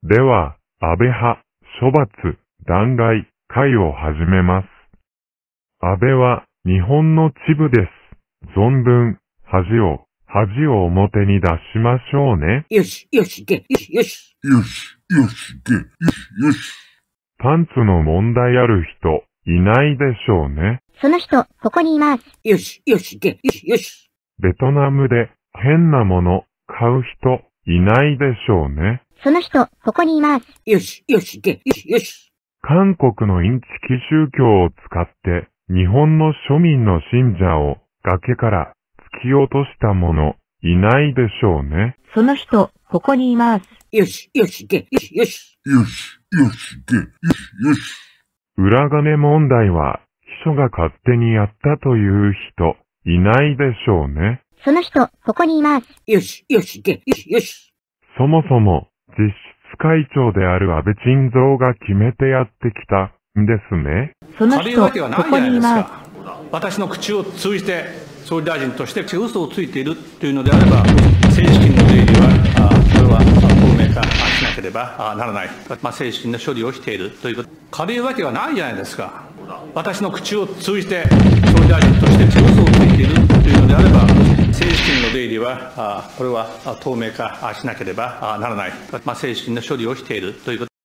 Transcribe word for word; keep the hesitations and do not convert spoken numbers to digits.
では、安倍派、処罰、弾劾、会を始めます。安倍は、日本の恥部です。存分、恥を、恥を表に出しましょうね。 よし、よし、いけ、よし、よし。 よし、よし、いけ、よし、よし。 パンツの問題ある人、いないでしょうね。 その人、ここにいます。 よし、よし、いけ、よし、よし。 ベトナムで、変なもの、買う人、いないでしょうね。 その人、ここにいます。 よし、よし、いけ、よし、よし。 韓国のインチキ宗教を使って、日本の庶民の信者を崖から突き落とした者、いないでしょうね。 その人、ここにいます。 よし、よし、いけ、よし、よし。 よし、よし、いけ、よし、よし。 裏金問題は、秘書が勝手にやったという人、いないでしょうね。 その人、ここにいます。 よし、よし、いけ、よし、よし。 そもそも、実質会長である安倍晋三が決めてやってきたんですね。 その人、 軽いわけはないここじゃないですにいます。 か。私の口を通じて総理大臣として嘘をついているというのであれば、政治資金の出入りは、あこれは透明化しなければならない、まあ、政治資金の処理をしているということ、軽いわけはないじゃないですか。私の口を通じて総理大臣として嘘をついているというのであれば、政治資金の出入りは、あこれは透明化しなければならない、まあ、政治資金の処理をしているということ。